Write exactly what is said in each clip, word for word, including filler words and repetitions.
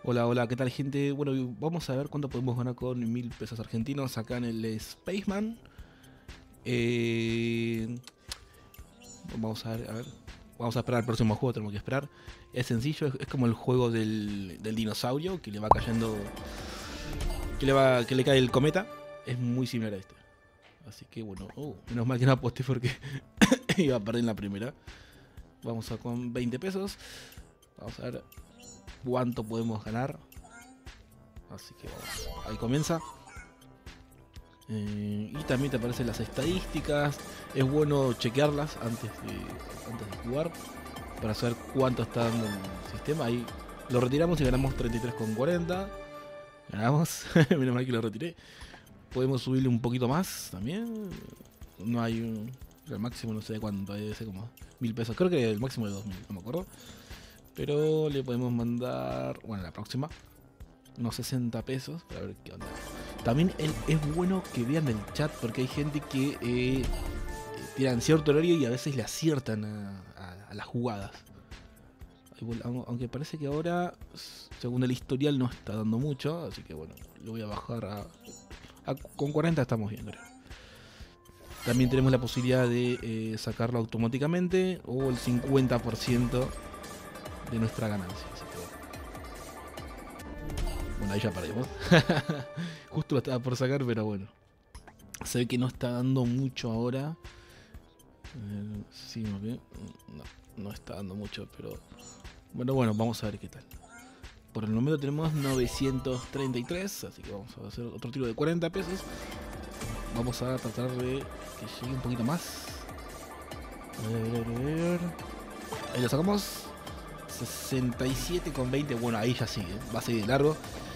Hola, hola, ¿qué tal, gente? Bueno, vamos a ver cuánto podemos ganar con mil pesos argentinos acá en el Spaceman. Eh, vamos a ver, a ver. Vamos a esperar al próximo juego, tenemos que esperar. Es sencillo, es, es como el juego del, del dinosaurio que le va cayendo. Que le va. Que le cae el cometa. Es muy similar a este. Así que bueno, oh, menos mal que no aposté porque iba a perder en la primera. Vamos a con veinte pesos. Vamos a ver cuánto podemos ganar. Así que vamos. Ahí comienza. Eh, y también te aparecen las estadísticas. Es bueno chequearlas antes de, antes de jugar para saber cuánto está dando el sistema. Ahí lo retiramos y ganamos treinta y tres con cuarenta. Ganamos. Menos mal que lo retiré. Podemos subirle un poquito más también. No hay un. El máximo no sé de cuánto, debe ser como mil pesos. Creo que el máximo de dos mil, no me acuerdo. Pero le podemos mandar. Bueno, la próxima. Unos sesenta pesos para ver qué onda. También es bueno que vean el chat porque hay gente que eh, tiran cierto horario y a veces le aciertan a, a, a las jugadas. Aunque parece que ahora, según el historial, no está dando mucho. Así que bueno, lo voy a bajar a, a con cuarenta estamos bien, creo. También tenemos la posibilidad de eh, sacarlo automáticamente o el cincuenta por ciento de nuestra ganancia. Bueno, ahí ya perdimos. Justo lo estaba por sacar, pero bueno. Se ve que no está dando mucho ahora. Eh, sí, okay. No, no está dando mucho, pero... Bueno, bueno, vamos a ver qué tal. Por el número tenemos novecientos treinta y tres, así que vamos a hacer otro tiro de cuarenta pesos. Vamos a tratar de que llegue un poquito más. A ver, a ver, a ver. Ahí lo sacamos. sesenta y siete con veinte. Bueno, ahí ya sigue. Va a seguir largo.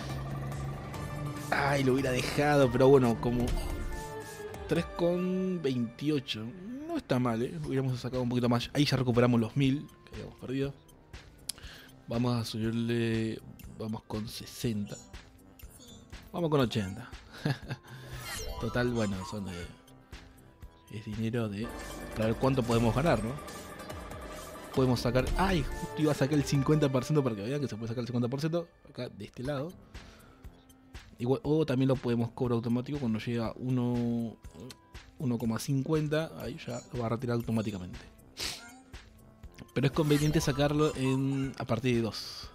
Ay, lo hubiera dejado, pero bueno, como tres con veintiocho. No está mal, ¿eh? Hubiéramos sacado un poquito más. Ahí ya recuperamos los mil que habíamos perdido. Vamos a subirle. Vamos con sesenta. Vamos con ochenta. Total, bueno, son de. Es dinero de. Para ver cuánto podemos ganar, ¿no? Podemos sacar. ¡Ay! Justo iba a sacar el cincuenta por ciento para que vean que se puede sacar el cincuenta por ciento. Acá, de este lado. Igual, o también lo podemos cobrar automático cuando llega uno coma cincuenta. Ahí ya lo va a retirar automáticamente. Pero es conveniente sacarlo en a partir de dos.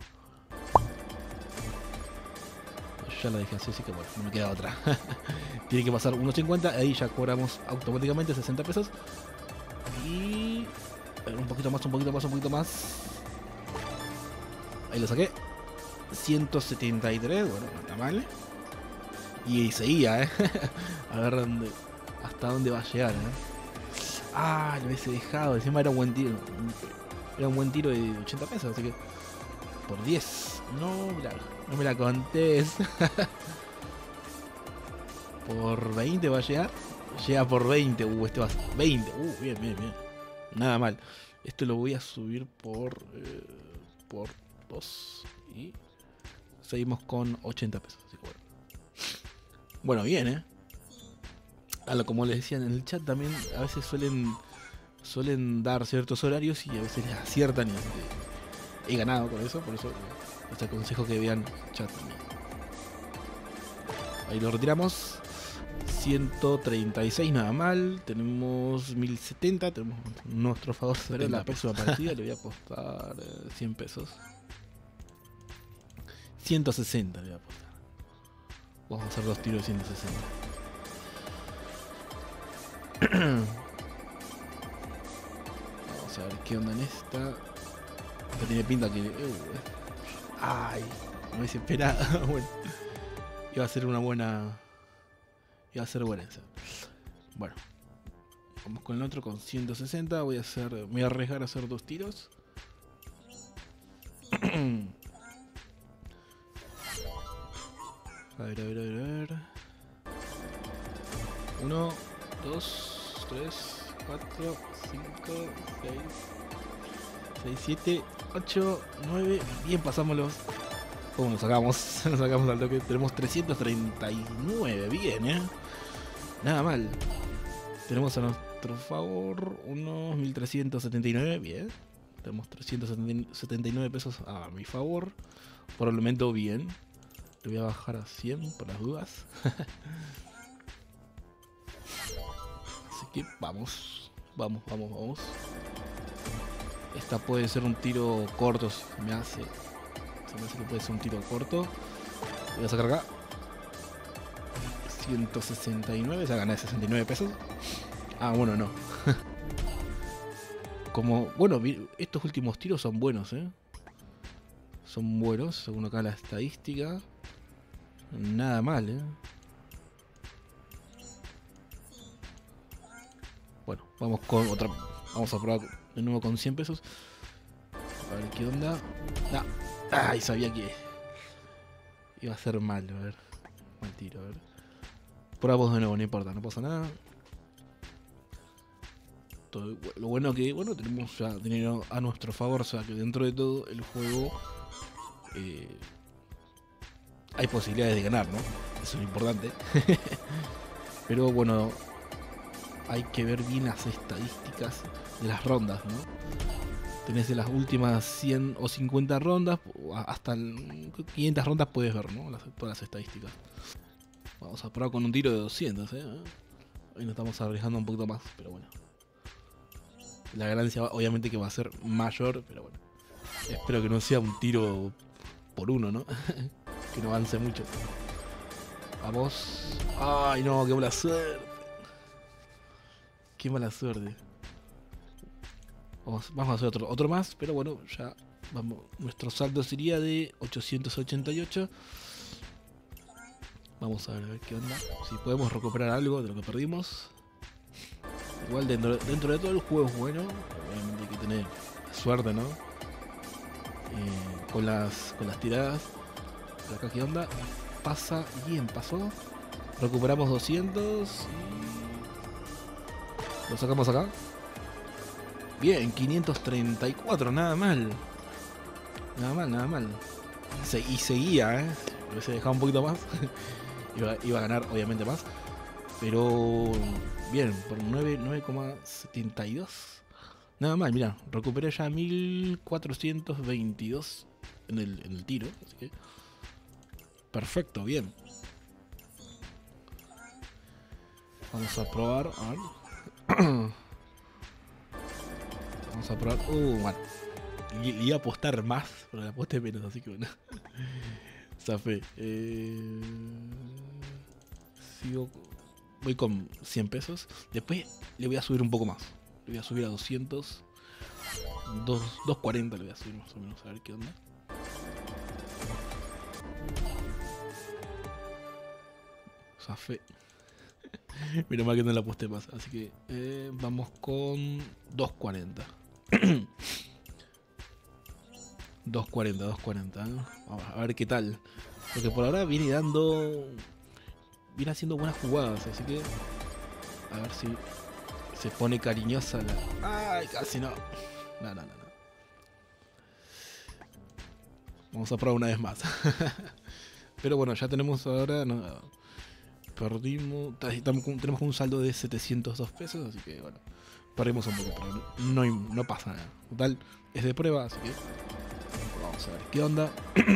Ya lo dejé así, así que bueno, no me queda otra. Tiene que pasar uno cincuenta. Ahí ya cobramos automáticamente sesenta pesos. Y... un poquito más, un poquito más, un poquito más. Ahí lo saqué. ciento setenta y tres, bueno, no está mal. Y seguía, eh. A ver dónde, hasta dónde va a llegar, eh. Ah, lo hubiese dejado. Encima era un buen tiro. Era un buen tiro de ochenta pesos, así que. Por diez. No, mirá, no me la contés. Por veinte va a llegar. Llega por veinte. Uh, este va a veinte. Uh, bien, bien, bien. Nada mal. Esto lo voy a subir por. Eh, por dos. Y. Seguimos con ochenta pesos. Así que bueno. Bueno, bien, eh. A lo, como les decía en el chat también, a veces suelen. Suelen dar ciertos horarios y a veces les aciertan y eh, he ganado con eso, por eso eh, les aconsejo que vean chat también. Ahí lo retiramos. ciento treinta y seis, nada mal. Tenemos mil setenta. Tenemos nuestro favor sobre la próxima partida. Le voy a apostar eh, cien pesos. ciento sesenta le voy a apostar. Vamos a hacer dos tiros de ciento sesenta. Vamos a ver qué onda en esta. Esta tiene pinta que... Uh, ay, me hubiese esperado. Bueno, iba a ser una buena... Iba a ser buena esa. Bueno, vamos con el otro con ciento sesenta. Voy a hacer... Me voy a arriesgar a hacer dos tiros. A ver, a ver, a ver, a ver. Uno, dos, tres, cuatro, cinco, seis, seis, siete, ocho, nueve. Bien, pasamos los... ¿Cómo nos sacamos? Nos sacamos al toque. Tenemos trescientos treinta y nueve. Bien, eh. Nada mal. Tenemos a nuestro favor unos mil trescientos setenta y nueve. Bien. Tenemos trescientos setenta y nueve pesos a mi favor. Por el momento bien. Le voy a bajar a cien por las dudas. Así que vamos. Vamos, vamos, vamos. Esta puede ser un tiro corto. Si me hace. Se me hace que puede ser un tiro corto. Voy a sacar acá. ciento sesenta y nueve. Ya gané sesenta y nueve pesos. Ah, bueno, no. Como, bueno, estos últimos tiros son buenos, ¿eh? Son buenos, según acá la estadística. Nada mal, ¿eh? Bueno, vamos con otra. Vamos a probar de nuevo con cien pesos. A ver qué onda. Ah, ay, sabía que iba a ser mal, a ver. Mal tiro, a ver. Probamos de nuevo, no importa, no pasa nada. Todo, lo bueno que, bueno, tenemos ya dinero a nuestro favor, o sea que dentro de todo el juego eh, hay posibilidades de ganar, ¿no? Eso es importante. Pero bueno, hay que ver bien las estadísticas de las rondas, ¿no? Tenés de las últimas cien o cincuenta rondas, hasta quinientas rondas puedes ver, ¿no? Las, todas las estadísticas. Vamos a probar con un tiro de doscientos, ¿eh? Hoy nos estamos arriesgando un poquito más, pero bueno. La ganancia obviamente que va a ser mayor, pero bueno. Espero que no sea un tiro por uno, ¿no? Que no avance mucho. Vamos. Ay, no, qué mala suerte. Qué mala suerte. Vamos, vamos a hacer otro, otro más, pero bueno, ya vamos. Nuestro saldo sería de ochocientos ochenta y ocho. Vamos a ver, a ver qué onda. Si podemos recuperar algo de lo que perdimos. Igual dentro, dentro de todo el juego es bueno. Obviamente hay que tener suerte, ¿no? Eh, con las con las tiradas. Pero acá qué onda. Pasa bien, pasó. Recuperamos doscientos y lo sacamos acá. Bien, quinientos treinta y cuatro, nada mal. Nada mal, nada mal. Se, y seguía, ¿eh? Si hubiese dejado un poquito más. iba, iba a ganar obviamente más. Pero bien, por nueve coma setenta y dos. Nada mal, mira, recuperé ya mil cuatrocientos veintidós en el, en el tiro. Así que perfecto, bien. Vamos a probar. A ver. Vamos a probar. Uh, bueno. Le iba a apostar más, pero le aposté menos, así que bueno. Zafé. Eh... Sigo. Voy con cien pesos. Después le voy a subir un poco más. Le voy a subir a doscientos. doscientos cuarenta le voy a subir más o menos. A ver qué onda. Zafé. Mira mal que no la aposté más. Así que eh, vamos con doscientos cuarenta. doscientos cuarenta, doscientos cuarenta. ¿eh? Vamos a ver qué tal. Porque por ahora viene dando... Viene haciendo buenas jugadas, así que a ver si se pone cariñosa la... ¡Ay! Casi no. No, no, no, no. Vamos a probar una vez más. Pero bueno, ya tenemos ahora... No, perdimos... Tenemos un saldo de setecientos dos pesos, así que bueno. Perdimos un poco, pero no, no pasa nada. Total, es de prueba, así que... Vamos a ver qué onda.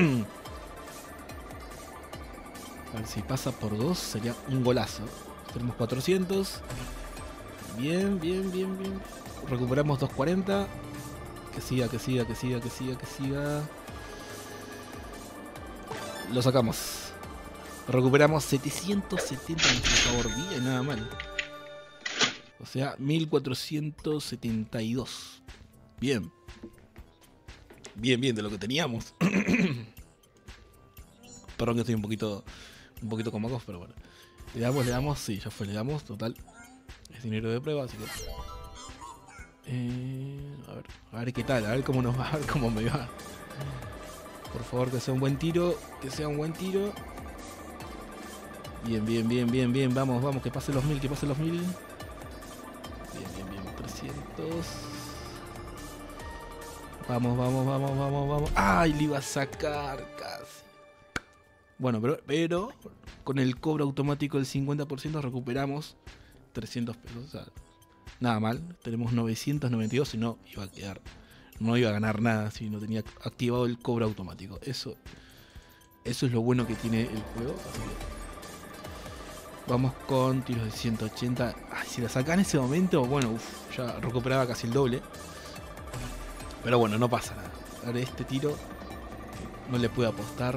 A ver si pasa por dos, sería un golazo. Tenemos cuatrocientos. Bien, bien, bien, bien. Recuperamos doscientos cuarenta. Que siga, que siga, que siga, que siga, que siga. Lo sacamos. Recuperamos setecientos setenta a nuestro favor. Bien, nada mal. O sea, mil cuatrocientos setenta y dos. Bien. Bien, bien, de lo que teníamos. Perdón que estoy un poquito... Un poquito con mocos, pero bueno. Le damos, le damos, sí, ya fue, le damos, total. Es dinero de prueba, así que... Eh, a ver, a ver qué tal, a ver cómo nos va, a ver cómo me va. Por favor, que sea un buen tiro, que sea un buen tiro. Bien, bien, bien, bien, bien, vamos, vamos, que pase los mil, que pase los mil. Bien, bien, bien, trescientos. Vamos, vamos, vamos, vamos, vamos. ¡Ay, le iba a sacar casi! Bueno, pero, pero con el cobro automático del cincuenta por ciento recuperamos trescientos pesos. O sea, nada mal. Tenemos novecientos noventa y dos, si no iba a quedar no iba a ganar nada si no tenía activado el cobro automático. Eso, eso es lo bueno que tiene el juego. Así que vamos con tiros de ciento ochenta. Ay, si la saca en ese momento, bueno, uf, ya recuperaba casi el doble. Pero bueno, no pasa nada. Ahora este tiro no le puedo apostar.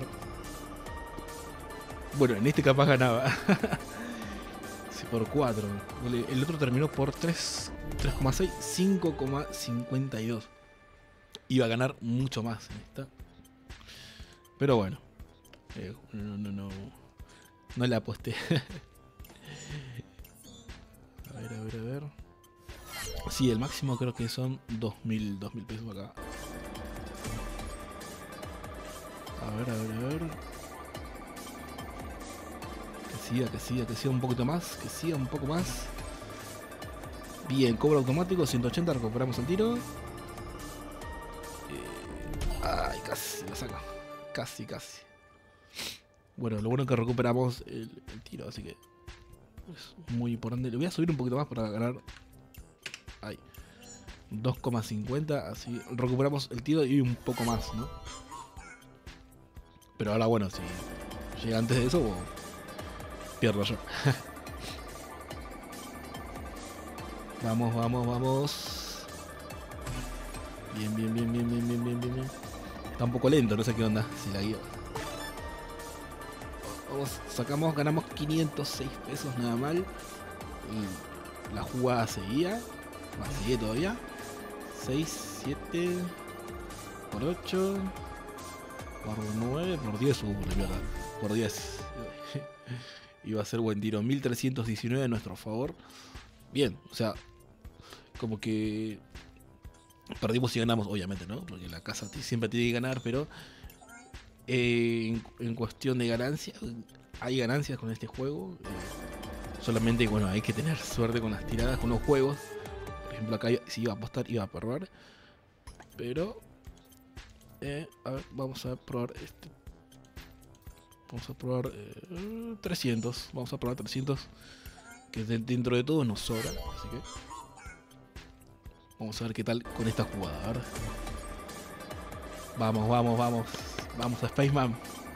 Bueno, en este capaz ganaba. Sí, por cuatro. El otro terminó por tres coma seis, cinco coma cincuenta y dos. Iba a ganar mucho más en esta. Pero bueno. Eh, no, no, no. No le aposté. A ver, a ver, a ver. Sí, el máximo creo que son dos mil pesos acá. A ver, a ver, a ver. Que siga, que siga, que siga un poquito más. Que siga un poco más. Bien, cobro automático, ciento ochenta, recuperamos el tiro. Eh, ay, casi lo saco. Casi, casi. Bueno, lo bueno es que recuperamos el, el tiro, así que es muy importante. Le voy a subir un poquito más para ganar. Ahí. dos coma cincuenta, así recuperamos el tiro y un poco más, ¿no? Pero ahora, bueno, si llega antes de eso, bueno, pierdo yo. Vamos, vamos, vamos. Bien, bien, bien, bien, bien, bien, bien, bien. Está un poco lento, no sé qué onda. Si la guío. Vamos, sacamos, ganamos quinientos seis pesos, nada mal. Y la jugada seguía. Va, sigue todavía. seis, siete. Por ocho. Por nueve. Por diez. Uh, de verdad. Por diez. Iba a ser buen tiro. mil trescientos diecinueve a nuestro favor. Bien, o sea, como que perdimos y ganamos, obviamente, ¿no? Porque la casa siempre tiene que ganar, pero eh, en, en cuestión de ganancias, hay ganancias con este juego. Eh, solamente, bueno, hay que tener suerte con las tiradas, con los juegos. Por ejemplo, acá si iba a apostar, iba a perder. Pero, eh, a ver, vamos a probar este. Vamos a probar eh, trescientos. Vamos a probar trescientos. Que dentro de todo nos sobra, así que vamos a ver qué tal con esta jugada. A ver. Vamos, vamos, vamos. Vamos a Spaceman.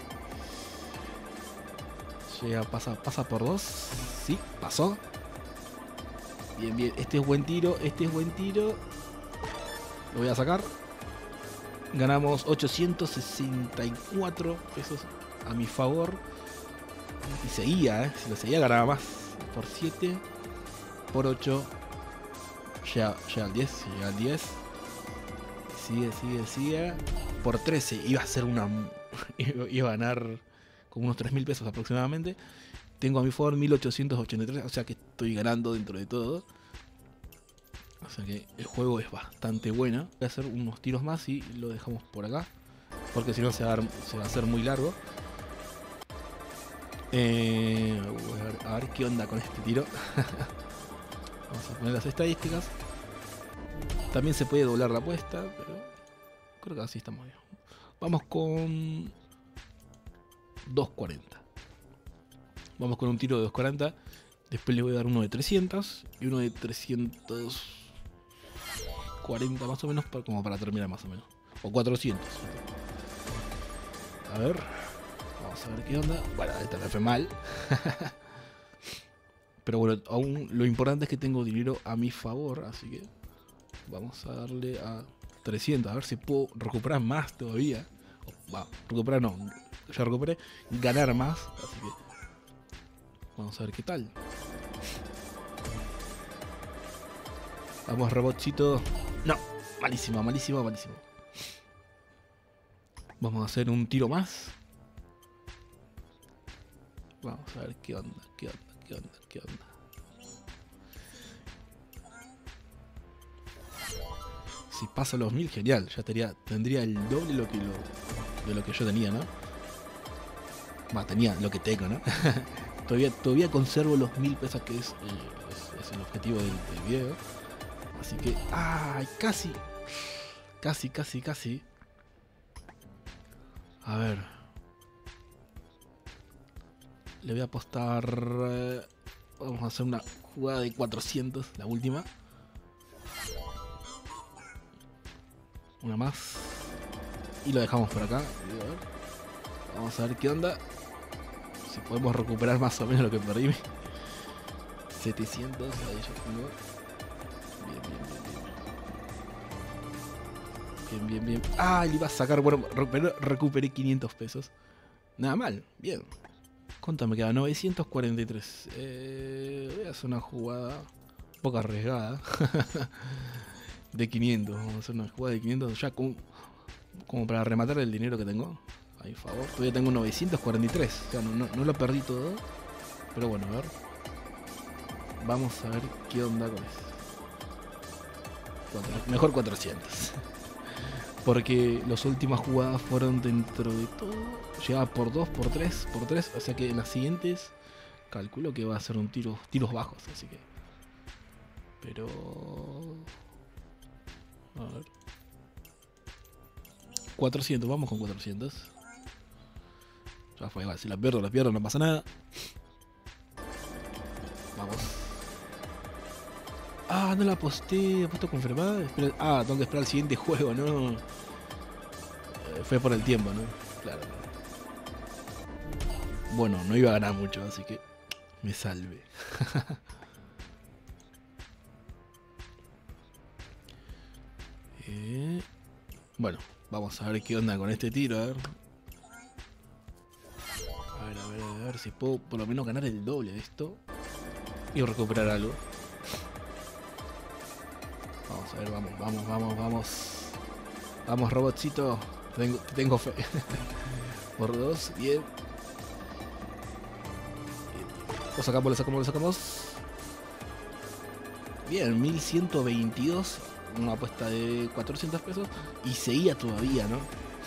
Llega, pasa, pasa por dos. Sí, pasó. Bien, bien. Este es buen tiro, este es buen tiro. Lo voy a sacar. Ganamos ochocientos sesenta y cuatro pesos a mi favor. Y seguía, ¿eh? Si lo seguía ganaba más. Por siete, por ocho, llega, llega al diez, llega al diez, sigue, sigue, sigue, por trece, iba a ser una, iba a ganar como unos tres mil pesos aproximadamente. Tengo a mi favor mil ochocientos ochenta y tres, o sea que estoy ganando dentro de todo. O sea que el juego es bastante bueno. Voy a hacer unos tiros más y lo dejamos por acá, porque si no se va a, se va a hacer muy largo. Eh, a, ver, a ver qué onda con este tiro. Vamos a poner las estadísticas. También se puede doblar la apuesta, pero creo que así estamos bien. Vamos con dos cuarenta. Vamos con un tiro de dos cuarenta. Después le voy a dar uno de trescientos y uno de trescientos cuarenta más o menos, para, como para terminar más o menos. O cuatrocientos. A ver. Vamos a ver qué onda. Bueno, esta me fue mal. Pero bueno, aún lo importante es que tengo dinero a mi favor. Así que vamos a darle a trescientos. A ver si puedo recuperar más todavía. Oh, va, recuperar no. Ya recuperé. Ganar más. Así que vamos a ver qué tal. Vamos, robotcito. No, malísimo, malísimo, malísimo. Vamos a hacer un tiro más. Vamos a ver qué onda, qué onda, qué onda, qué onda. Si pasa los mil, genial. Ya tendría, tendría el doble lo que lo, de lo que yo tenía, ¿no? Va, tenía lo que tengo, ¿no? todavía, todavía conservo los mil pesos, que es, eh, es, es el objetivo del, del video. Así que, ¡ay! Casi, casi, casi, casi. A ver. Le voy a apostar. Eh, vamos a hacer una jugada de cuatrocientos, la última. Una más. Y lo dejamos por acá. A ver. Vamos a ver qué onda. Si podemos recuperar más o menos lo que perdí. setecientos. Ahí ya tengo. Bien, bien, bien, bien. Bien, bien, bien. Ah, le iba a sacar. Bueno, recuperé, recuperé quinientos pesos. Nada mal. Bien. ¿Cuánto me queda? novecientos cuarenta y tres. Eh, voy a hacer una jugada un poco arriesgada. De quinientos. Vamos a hacer una jugada de quinientos ya como, como para rematar el dinero que tengo. Ahí, por favor. Todavía tengo novecientos cuarenta y tres. O sea, no, no, no lo perdí todo. Pero bueno, a ver. Vamos a ver qué onda con eso. Cuatro, mejor cuatrocientos. Porque las últimas jugadas fueron dentro de todo. Llegaba por dos, por tres, por tres. O sea que en las siguientes calculo que va a ser un tiro, tiros bajos. Así que. Pero. A ver. cuatrocientos, vamos con cuatrocientos. Ya fue igual, si la pierdo, la pierdo, no pasa nada. Vamos. Ah, no la aposté, apuesto confirmada. Espera, ah, tengo que esperar al siguiente juego, ¿no? Eh, fue por el tiempo, ¿no? Claro. Bueno, no iba a ganar mucho, así que me salve. eh, bueno, vamos a ver qué onda con este tiro, a ver. A ver, a ver, a ver si puedo por lo menos ganar el doble de esto. Y recuperar algo. Vamos a ver, vamos, vamos, vamos, vamos. Vamos, robotcito. Tengo, tengo fe. Por dos, bien. Lo sacamos, lo sacamos, lo sacamos. Bien, mil ciento veintidós. Una apuesta de cuatrocientos pesos. Y seguía todavía, ¿no?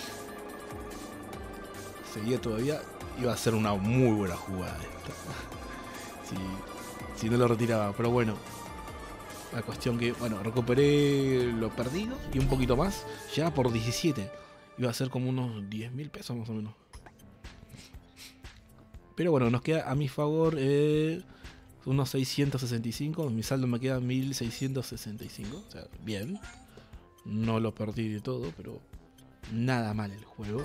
Seguía todavía. Iba a ser una muy buena jugada esta. Si, si no lo retiraba, pero bueno. La cuestión que, bueno, recuperé lo perdido y un poquito más. Ya por diecisiete. Iba a ser como unos diez mil pesos más o menos. Pero bueno, nos queda a mi favor eh, unos seiscientos sesenta y cinco. Mi saldo me queda mil seiscientos sesenta y cinco. O sea, bien. No lo perdí de todo, pero nada mal el juego.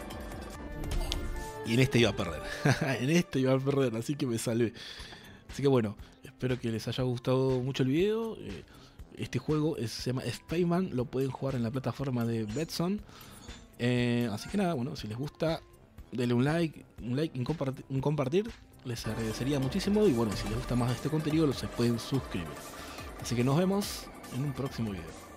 Y en este iba a perder. En este iba a perder, así que me salvé. Así que bueno, espero que les haya gustado mucho el video. Eh, este juego es, se llama Spaceman. Lo pueden jugar en la plataforma de Betson. Eh, así que nada, bueno, si les gusta, denle un like, un like y un, compartir, un compartir. Les agradecería muchísimo. Y bueno, si les gusta más este contenido, los pueden suscribir. Así que nos vemos en un próximo video.